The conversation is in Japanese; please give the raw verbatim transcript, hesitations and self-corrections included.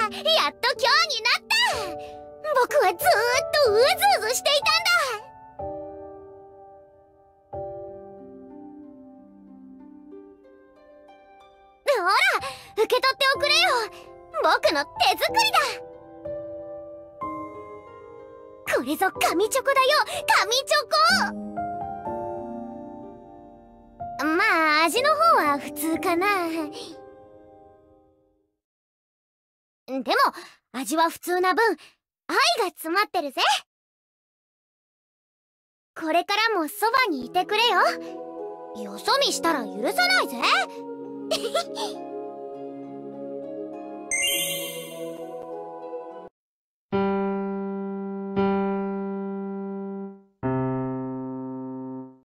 やっと今日になった。僕はずーっとうずうずしていたんだ。ほら、受け取っておくれよ。僕の手作りだ。これぞ神チョコだよ、神チョコ。まあ味の方は普通かな。でも味は普通な分愛が詰まってるぜ。これからもそばにいてくれよ。よそ見したら許さないぜ。